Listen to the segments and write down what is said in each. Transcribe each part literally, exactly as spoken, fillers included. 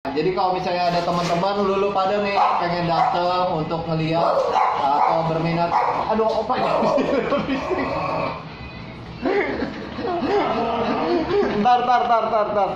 Jadi kalau misalnya ada teman-teman lulu pada nih pengen datang untuk ngeliat atau berminat, aduh opa ya. Ntar, ntar, ntar, ntar, ntar.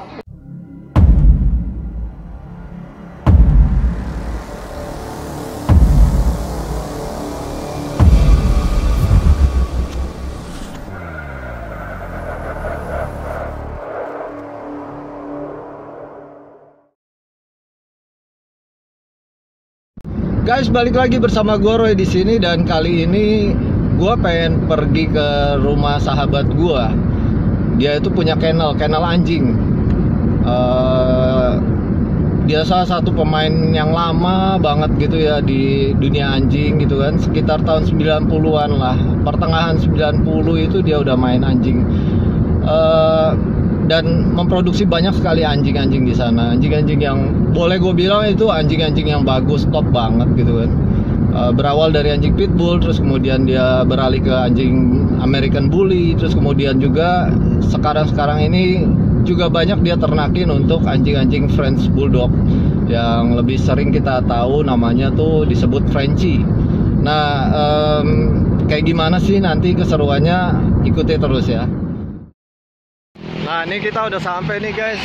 Guys, balik lagi bersama gue Roy di sini, dan kali ini gue pengen pergi ke rumah sahabat gue. Dia itu punya kennel, kennel anjing. Uh, dia salah satu pemain yang lama banget gitu ya di dunia anjing gitu kan. Sekitar tahun sembilan puluhan lah, pertengahan sembilan puluh itu dia udah main anjing. Uh, dan memproduksi banyak sekali anjing-anjing di sana, anjing-anjing yang boleh gue bilang itu anjing-anjing yang bagus, top banget gitu kan. Uh, berawal dari anjing pitbull, terus kemudian dia beralih ke anjing American Bully, terus kemudian juga sekarang-sekarang ini juga banyak dia ternakin untuk anjing-anjing French Bulldog yang lebih sering kita tahu namanya tuh disebut Frenchie. Nah, um, kayak gimana sih nanti keseruannya, ikuti terus ya. Nah, ini kita udah sampai nih guys.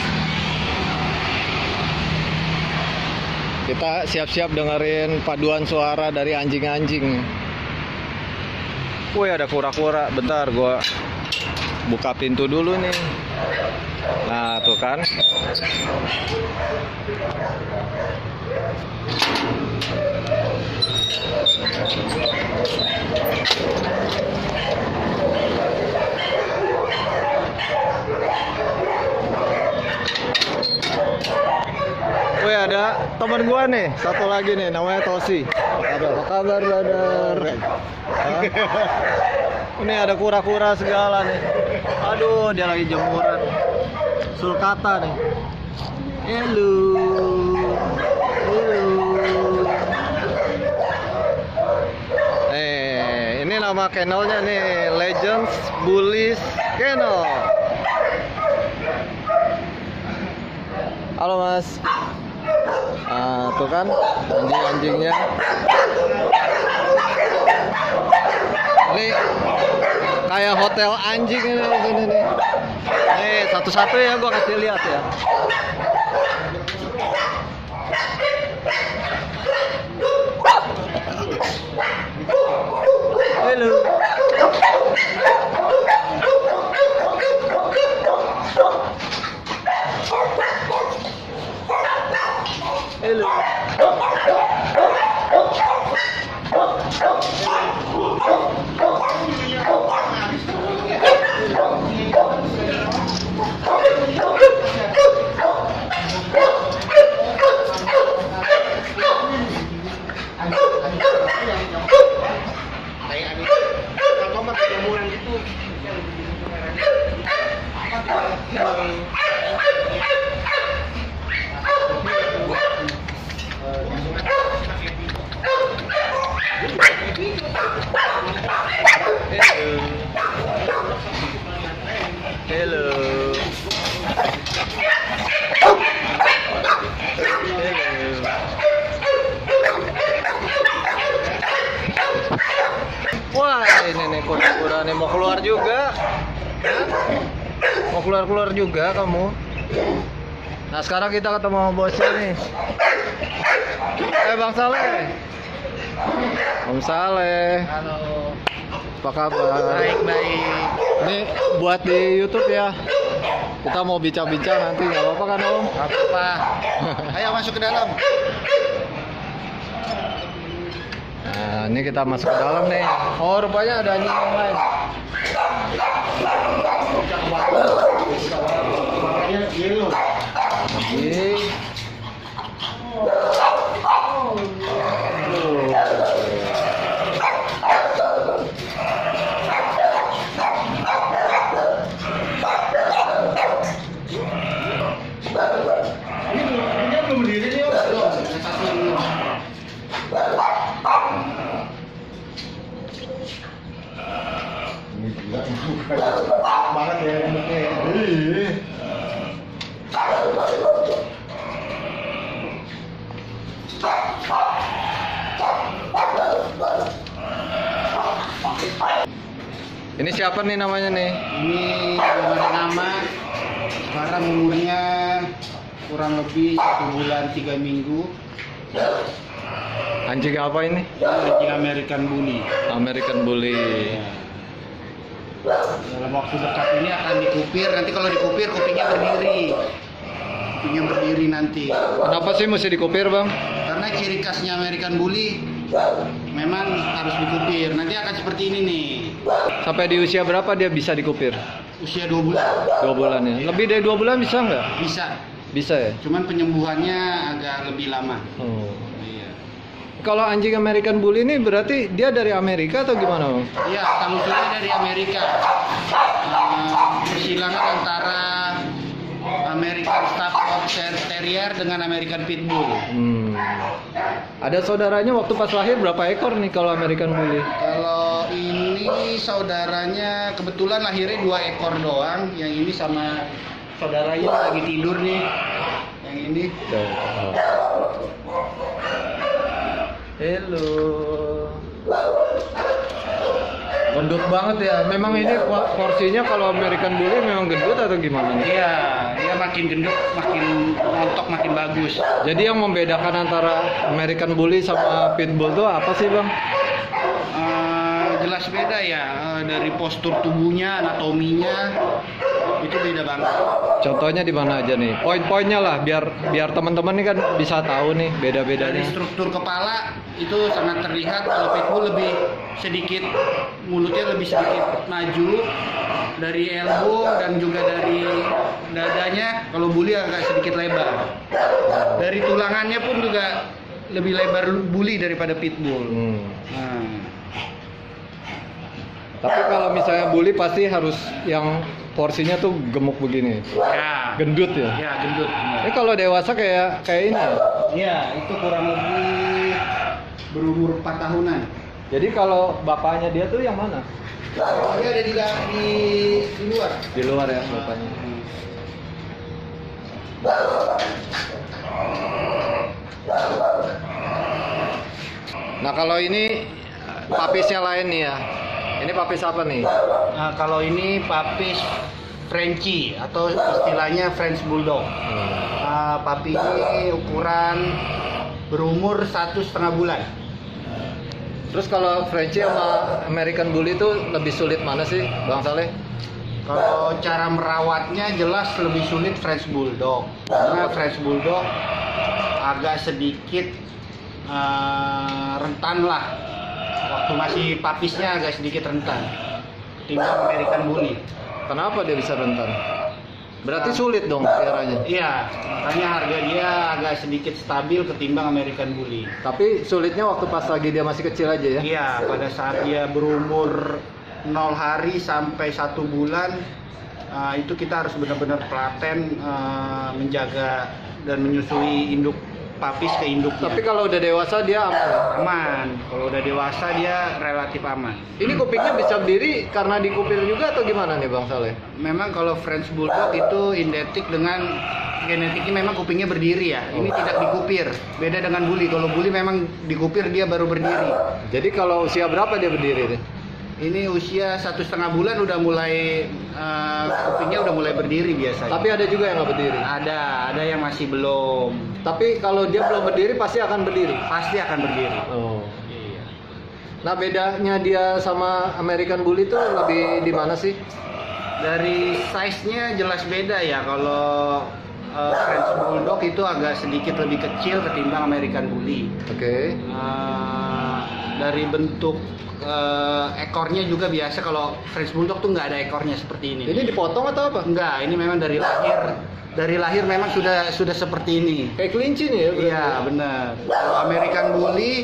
Kita siap-siap dengerin paduan suara dari anjing-anjing. Wih, ada kura-kura. Bentar, gua buka pintu dulu nih. Nah, tuh kan. Wih, ada teman gua nih, satu lagi nih, namanya Tosi. Apa kabar, brother? Hah? Ini ada kura-kura segala nih. Aduh, dia lagi jemuran. Sulcata nih. Hello. Hello. Eh, ini nama kennelnya nih, Legends Bullies Kennel. Halo Mas. Ah, tuh kan anjing-anjingnya. Ini kayak hotel anjing ini, ini nih. Nih, satu-satu ya gua kasih lihat ya. Halo. Hello. Hello. Wah, ini nih kura-kura nih mau keluar juga. Mau keluar-keluar juga kamu. Nah, sekarang kita ketemu sama bosnya nih. Eh, Bang Saleh. Om Saleh. Halo. Apa kabar? Baik, baik. Ini buat di YouTube ya. Kita mau bincang-bincang nanti, nggak apa-apa kan Om? Nggak apa-apa. Ayo masuk ke dalam. Nah, ini kita masuk ke dalam nih. Oh, rupanya ada anjing yang lain. Anjing. Banget ya bentuknya. Ini siapa nih namanya nih? Ini belum ada nama. Sekarang umurnya kurang lebih satu bulan tiga minggu. Anjing apa ini? Anjing American Bully. American Bully. Dalam waktu dekat ini akan dikupir. Nanti kalau dikupir kupingnya berdiri. Kupingnya berdiri nanti. Kenapa sih mesti dikupir, Bang? Karena ciri khasnya American Bully memang harus dikupir. Nanti akan seperti ini nih. Sampai di usia berapa dia bisa dikupir? Usia dua bulan. Dua bulan ya. Lebih dari dua bulan bisa nggak? Bisa. Bisa ya. Cuman penyembuhannya agak lebih lama. Oh. Iya. Kalau anjing American Bully ini berarti dia dari Amerika atau gimana, Bang? Iya, asal-usulnya dari Amerika. Uh, persilangan antara American Staffordshire Terrier dengan American Pitbull. Hmm. Ada saudaranya waktu pas lahir berapa ekor nih kalau American Bully? Kalau ini saudaranya kebetulan lahirnya dua ekor doang. Yang ini sama saudaranya lagi tidur nih. Yang ini. Oh. Halo. Gendut banget ya. Memang ini porsinya kalau American Bully memang gendut atau gimana nih? Iya, dia makin gendut, makin montok, makin bagus. Jadi yang membedakan antara American Bully sama Pitbull itu apa sih, Bang? Uh, jelas beda ya, uh, dari postur tubuhnya, anatominya itu beda banget. Contohnya di mana aja nih? Poin-poinnya lah, biar biar teman-teman nih kan bisa tahu nih beda-bedanya. Dari struktur kepala itu sangat terlihat. Kalau Pitbull lebih sedikit, mulutnya lebih sedikit maju. Dari elbow dan juga dari dadanya, kalau Bully agak sedikit lebar. Dari tulangannya pun juga lebih lebar Bully daripada Pitbull. Hmm. Nah. Tapi kalau misalnya Bully pasti harus yang porsinya tuh gemuk begini. Ya. Gendut ya? Ya, gendut. Ini kalau dewasa kayak kayak ini ya? Iya, itu kurang lebih berumur empat tahunan. Jadi kalau bapaknya dia tuh yang mana? Dia ada di, di, di luar. Di luar ya bapaknya. Nah kalau ini papisnya lain nih ya. Ini papis apa nih? Nah, kalau ini papis Frenchie atau istilahnya French Bulldog. Hmm. Nah, papi ini ukuran berumur satu setengah bulan. Terus kalau Frenchie sama American Bully itu lebih sulit mana sih, Bang Saleh? Kalau cara merawatnya jelas lebih sulit French Bulldog. Karena French Bulldog agak sedikit uh, rentan lah. Waktu masih papisnya agak sedikit rentan ketimbang American Bully. Kenapa dia bisa rentan? Berarti sulit dong peliharanya. Iya, makanya harga dia agak sedikit stabil ketimbang American Bully. Tapi sulitnya waktu pas lagi dia masih kecil aja ya? Iya, pada saat dia berumur nol hari sampai satu bulan, uh, itu kita harus benar-benar telaten uh, menjaga dan menyusui induk papis ke induknya. Tapi kalau udah dewasa dia aman? Aman. Kalau udah dewasa dia relatif aman. Ini kupingnya bisa berdiri karena dikupir juga atau gimana nih Bang Saleh? Memang kalau French Bulldog itu identik dengan genetiknya memang kupingnya berdiri ya. Ini tidak dikupir. Beda dengan Bully. Kalau Bully memang dikupir dia baru berdiri. Jadi kalau usia berapa dia berdiri nih? Ini usia satu setengah bulan udah mulai uh, kupingnya udah mulai berdiri biasanya. Tapi ada juga yang nggak berdiri. Ada, ada yang masih belum. Tapi kalau dia belum berdiri pasti akan berdiri. Pasti akan berdiri. Oh. Iya. Nah bedanya dia sama American Bully itu lebih di mana sih? Dari size-nya jelas beda ya. Kalau uh, French Bulldog itu agak sedikit lebih kecil ketimbang American Bully. Oke. Okay. Uh, dari bentuk Uh, ekornya juga biasa. Kalau French Bulldog tuh nggak ada ekornya seperti ini. Ini dipotong atau apa? Enggak, ini memang dari lahir. Dari lahir memang sudah sudah seperti ini. Kayak kelinci nih ya? Iya, benar. Kalau American Bully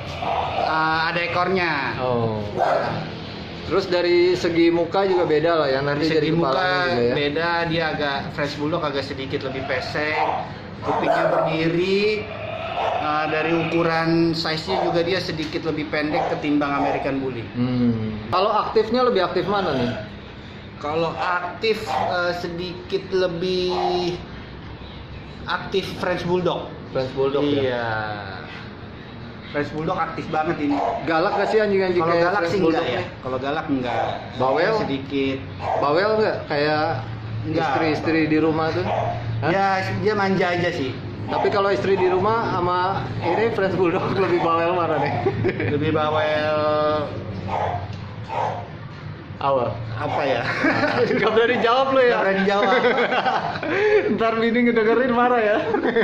uh, ada ekornya. Oh. Terus dari segi muka juga beda lah ya. Nanti Dari dari segi muka juga ya. beda, dia agak French Bulldog agak sedikit lebih pesek, kupingnya berdiri. Uh, dari ukuran size-nya juga dia sedikit lebih pendek ketimbang American Bully. Hmm. Kalau aktifnya lebih aktif mana nih? Kalau aktif uh, sedikit lebih aktif French Bulldog. French Bulldog iya. ya. French Bulldog aktif banget ini. Galak gak sih anjing-anjing Kalau kayak galak French sih Bulldog enggak ya. nih? Kalau galak enggak. Bawel? Sedikit. Bawel nggak kayak Enggak. istri-istri di rumah tuh? Hah? Ya dia manja aja sih. Tapi kalau istri di rumah sama ini French Bulldog lebih bawel mana nih? Lebih bawel Awal. apa ya? Gak berani jawab lo ya? Gak berani jawab. Ntar bini ngedengerin marah ya.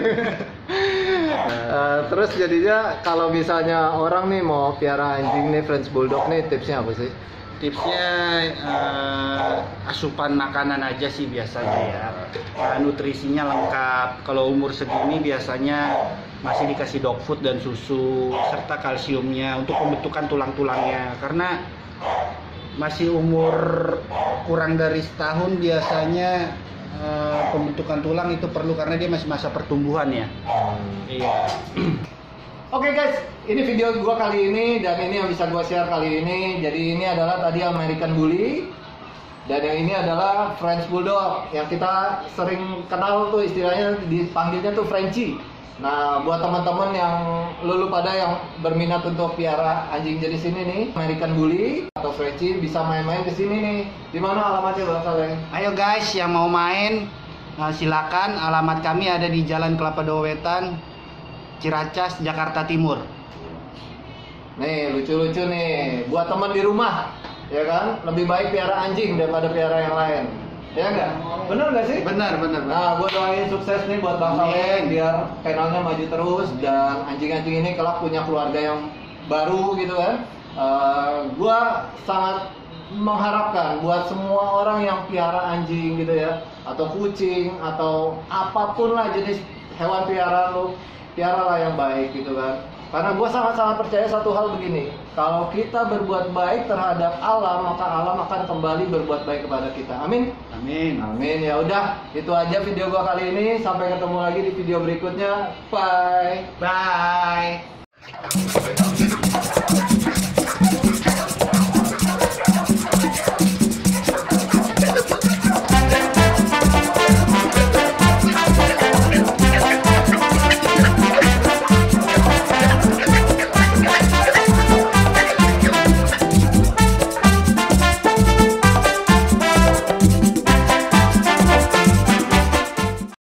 Uh, terus jadinya kalau misalnya orang nih mau piara anjing nih French Bulldog nih tipsnya apa sih? Tipsnya uh, asupan makanan aja sih biasanya ya. Uh, nutrisinya lengkap. Kalau umur segini biasanya masih dikasih dog food dan susu serta kalsiumnya untuk pembentukan tulang-tulangnya. Karena masih umur kurang dari setahun biasanya uh, pembentukan tulang itu perlu karena dia masih masa pertumbuhan ya. Hmm. Iya. Oke okay guys, ini video gua kali ini dan ini yang bisa gua share kali ini. Jadi ini adalah tadi American Bully dan yang ini adalah French Bulldog yang kita sering kenal tuh istilahnya dipanggilnya tuh Frenchie. Nah, buat teman-teman yang lulu pada yang berminat untuk piara anjing jenis ini nih, American Bully atau Frenchie bisa main-main ke sini nih. Di mana alamatnya Bang Saleh? Ayo guys yang mau main, nah, silakan. Alamat kami ada di Jalan Kelapa dua Wetan, Ciracas, Jakarta Timur. Nih, lucu-lucu nih. Buat teman di rumah, ya kan? Lebih baik piara anjing daripada piara yang lain. Ya enggak? Bener nggak sih? Benar, benar. Nah, gue doain sukses nih buat Bang Saleh biar channelnya maju terus dan anjing-anjing ini kelak punya keluarga yang baru gitu kan. Uh, gue sangat mengharapkan buat semua orang yang piara anjing gitu ya, atau kucing atau apapun lah jenis hewan piaraan lo, piara lah yang baik gitu kan. Karena gue sangat-sangat percaya satu hal begini, kalau kita berbuat baik terhadap alam, maka alam akan kembali berbuat baik kepada kita. Amin. Amin. Amin. Ya udah, itu aja video gue kali ini. Sampai ketemu lagi di video berikutnya. Bye. Bye.